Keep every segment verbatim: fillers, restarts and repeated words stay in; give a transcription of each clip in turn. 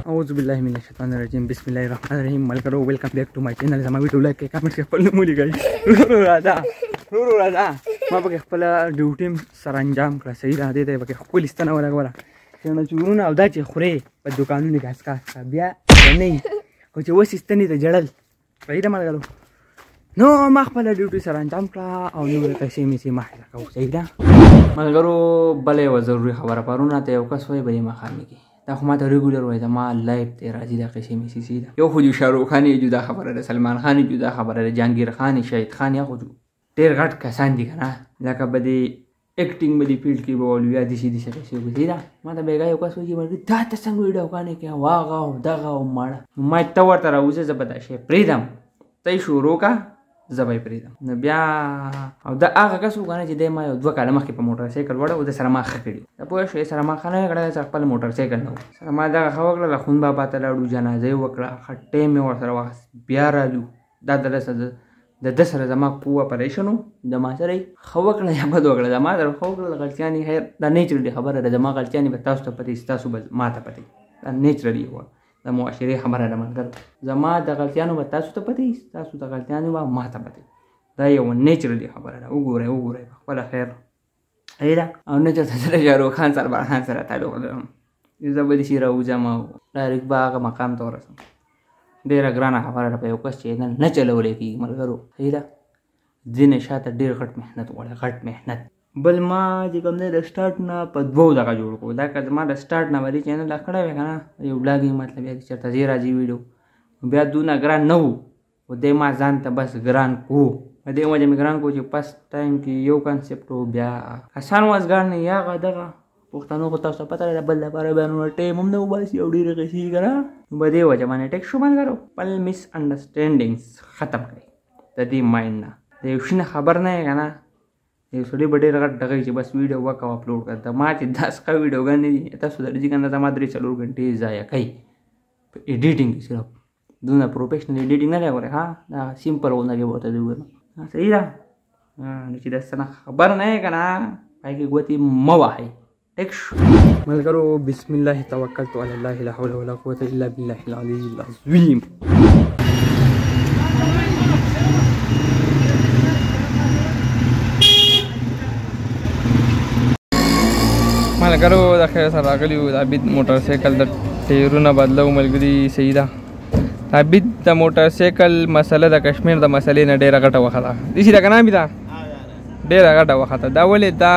أعوذ بالله من الشيطان الرجيم بسم الله الرحمن الرحيم ملګرو ویلکم بیک ټو مای چینل زما ویډیو لایک کړئ کمنټ کړئ خپل نومولي کوي ورو راځه ورو راځه ما پکې خپل ډیوټي سره انجام کړه صحیح ده دې ته پکې خپل استنه ولګوله څنګه چورونه او دا چې خورې په دوکانونو کې اسکا اسکا بیا نه خو چې اوس استنې ته جړل صحیح ده ملګرو نو ما خپل ډیوټي سره انجام کړه او نور پیسې مې سي مخه کوو صحیح ده ملګرو بلې و ضروري خبره پرونه ته یو کس وایي به ما خاني کې دا خو ما ته ریګولر وای دا ما لایف ته راځي دا قصې مې سي سي ده یو خو شاروخ خان جدا خبره ده سلمان خان جدا خبره ده جهانگیر خان شهید خان یا خو ډېر غټ کسان دي کنه لکه به دې اکټینګ به دې فیلډ کې به ولویا دي سي دي څه څه وځي دا ما ته بیګا یو کس وایي مرګ دا ته څنګه ویډیو کانې کې واغه او دغه او ماړه ما ته ورته راوځه زبدا شي پریدم ته شروع کا زبای پریدم نو بیا او دا هغه کس وګڼه چې د ما یو دوه کاله مخکې په موټر سایکل وړه او د سره ما ښه کړي دا پوه شوې سره ما ښه نه کړی چې خپل موټر سایکل نه و سره ما دغه ښه وکړله خون بابا ته لاړو جنازه یې وکړه خټې مې ورسره واخیست بیا راځو دا د د ده سره زما په اپریشن و د ما سره یې ښه وکړه یا بد وکړه زما سره ښه وکړله غلطیانې خیر دا نیچرلي خبره ده زما غلطیانې به تاسو ته پتې ستاسو به ما ته پتې دا نیچرلي وه د معاشرې خبره ده ملګرو زما د غلطیانو به تاسو ته پتې ستاسو د غلطیانو به ما ته پتې دا یو نیچرلي خبره ده وګورئ وګورئ په خپله خیر صحیح ده او نیچر ته سره شاروخ خان سربار خان سره تعلق لرم زه به داسې راوځم او ډایرکټ به هغه مقام ته ورسم ډېره ګرانه خبره ده په یو کس چې نه چلولی کېږي ملګرو صحیح ده ځینې شاته ډېر غټ محنت غواړي غټ محنت بل ما چې کوم دی د سټارټ نه په دوو دغه جوړ کړو دا که زما د سټارټ نه به دې چینل کړی وی که نه یو بلاګینګ مطلب یا چېرته ځې راځي ویډیو بیا دونه ګران نه وو خو دی ما ځان ته بس ګران کو په دې وجه مې ګران کو چې فسټ ټایم کې یو کنسپټ و بیا کسان وزګار نه یا هغه دغه پښتنو خو تاسو ته پته ده بل لپاره بیانونه ټایم هم نه وباسي او ډېرې قصې که نه په دې وجه باندې ټیک شو ملګرو خپل مس انډرسټینډینګز ختم کړئ د دې مایند نه د یو شي نه خبر نه یې که نه یو سړي به ډېر غټ ډغی چې بس ویډیو وکړه او اپلوډ کړه د ما چې دا څخه ویډیوګانې دي تاسو درځي که نه زما درې څلور ګنټې ضایع کوي په ایډیټینګ کې صرف دونه پروفیشنل ایډیټینګ نه دی غواړي ها دا سمپل غوندې کې به ورته دی ووایم صحیح ده نو چې داسې نه خبر نه یې که نه پای کې ګوتې مه وهئ ټیک شو ملګرو بسم الله توکلت علی الله لا حول ولا قوة الا بالله العلي العظیم ملګرو د خیر سره راغلي وو د عبید موټر سایکل د ټایرونه بدلو ملګري صحیح ده عبید د موټر سایکل مسله د کشمیر د مسلې نه ډېره غټه وخه ده داسې ده که نه عبیده ډېره غټه وخه ده دا ولې دا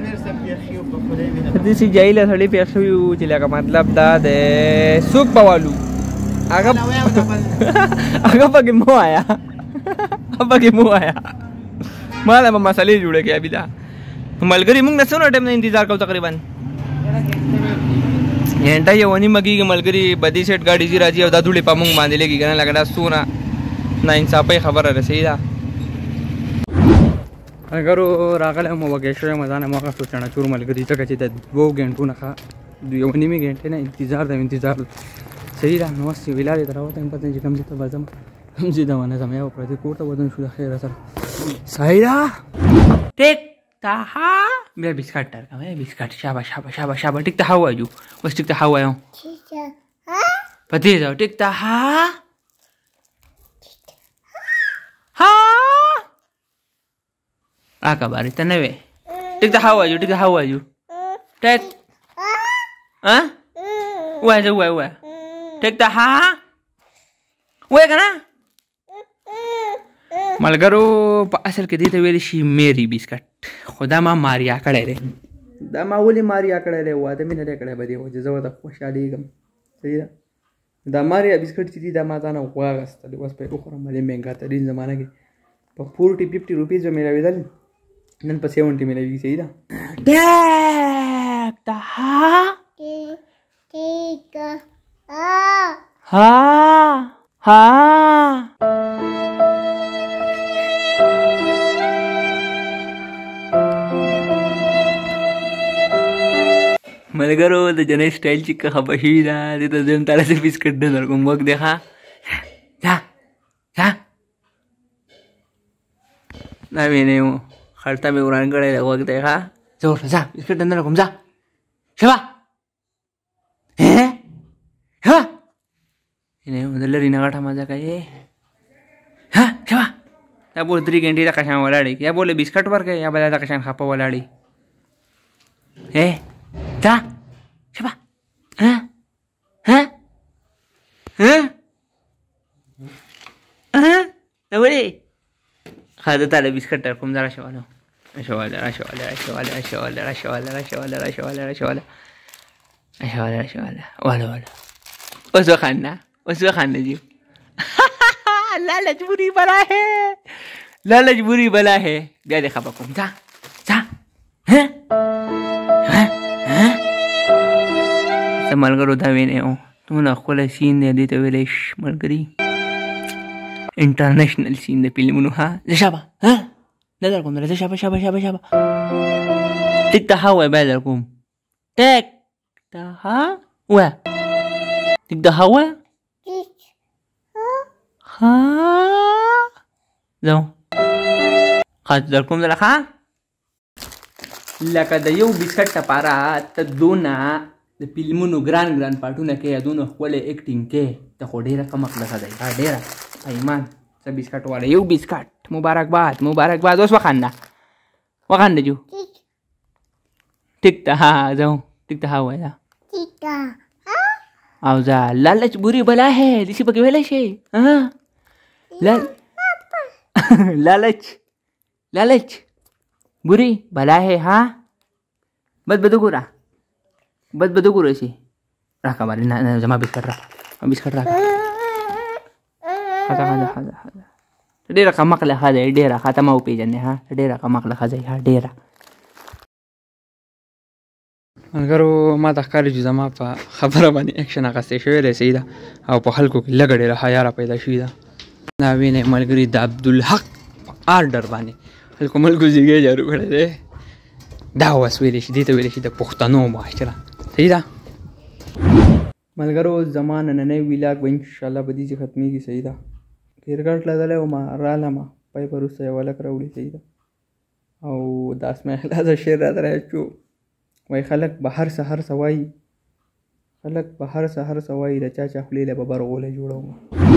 داسې جاهله سړي پېښ شوي وو چې لکه مطلب دا د څوک به والو هغه هغه پکې مه وایه هغه پکې مه وایه ما له به مسلې جوړې کړې عبیده ملګري موږ نه څومره ټایم نه انتظار کوو تقریبا घंटा یو نیمه کېږي ملګري بدې سیټ ګاډي ځي راځي او دا دوړې په موږ باندې لګي که نه لکه دا څونه ناانصافۍ خبره ده صحیح ده ملګرو راغلی یم وږی شوی یم ځان یې واخیستو چڼهچور ملګري ځکه چې د دوو ګنټو نه ښه یو نیمې ګنټې نه انتظار ده انتظار صحیح ده نو اوس چې ولاړې ته راوته یم پته چې کوم ځای ته به ځم کوم ځای ته ونه ځم یا به پردي کور ته ودن شو د خیره سره صحیح ده ټیک تاها بیا بسکټ درکوم یا بسکټ شابه شابه شابه شابه ټیک تاها ووایو اوس ټیک تاها وایم په تېزه ټیک تاها ها آکه بارې ته نه وې ټیک تاها ووایو ټیک تاها ووایو ټیک ووایه زه ووایه ووایه ټیک تاها ووایه که نه ملګرو په اصل کې دې ته ویلی شي میری بسکټ خو دا ما ماریا کړی دی دا ما ولې ماریا کړی دی واده مې نه دی کړی په دې وجه زه ورته خوشحالېږم صحیح ده دا ماریا بسکټ چې دي دا ما ځانه واخیستل اوس به یې وخورم باندې مهنګا ترین زمانه کې په فورټي ففټي روپیز به میلاوېدل نن په سیونټي میلاوېږي صحیح ده ټیک تاها ها ها ملګرو د جنۍ سټایل چې که خفه شوي ده دې ته زه یم تاله څه بسکټ نه درکوم وک دی ښه ځه ځه دا وینې و خړته مې وران کړی دی وک دی ښه زه ورته ځه بسکټ نه درکوم ځه شبه ښه د لرې نه غټه مزه کوي. ها شبه دا به درې ګنټې دغه شان ولاړې یا به له بسکټ ورکوې یا به دا دغه شان خپه ولاړې. ای دا شبه ها ها ها ها دا ولې ښه ده تا له بسکټ در کوم. دا راشه راشه راشه راشه راشه راشه راشه راشه راشه راشه راشه اشواله اشواله والا والا اوس وخانده اوس وخانده جی. لالچ بری بلا ہے لالچ بری بلا ہے. بیا دې خپه کوم. ځه ځه څه ملګرو دا وینې او تمونه ښکلی سین دی. دې ته ویلی ش ملګري انټرنیشنل سین د فلمونو. ها زه شابه ها نه در کوم زه شابه شابه شابه شابه ټیک ته ها وایه بیا در کوم. ټیک ته ها وایه ټیک ته ها وایه ها زه ښه در کوم زه ښه لکه د یو بسکټ لپاره ته دونه د فلمونو ګران ګران پاټونه کوې دونه ښکلی ایکټینګ کوې ته خو ډېره کم عقله ښځه یې ښه ډېره ایمان څه بسکټ والا یو بسکټ مبارکباد مبارکباد. اوس وخانده وخانده جو ټیک ته ها زه ټیک ته ها وایه او ځه لالچ بری بلا ہے داسې پکې ویلی شي. لالچ لالچ بری بلا ہے. ها بد بد وګوره بد بد وګوره شي راکړه باندې نه زما بسکټ راکړه بسکټ راکړه. ښځه ښځه ښځه ښځه ډېره کمقله ښځه یې ډېره ښه ته مه وپېژنې. ها ډېره کمقله ښځه یې ها ډېره. ملګرو ما ته ښکاري چې زما په خبره باندې اکشن اخیستی شوی دی صحیح ده او په خلکو کې لږه ډېره حیا را پیدا شوې ده. دا وینئ ملګري د عبدالحق په آرډر باندې خلکو ملکو زیږی جارو کړی دی. دا اوس ویلی شي دې ته ویلی شي د پښتنو معاشره صحیح ده. ملګرو زما نننی ویلاګ به انشاءالله به دې چې ختمېږي صحیح ده. کرکټ لګلی وم رالمه پای په وروسته یو هلک راوړي صحیح ده او د اسماء اخلاصه شعر راته راچو وایي خلک به هر سهار څه وایي خلک به هر سهار څه وایي د چا چا خولې له به برغولی جوړوم.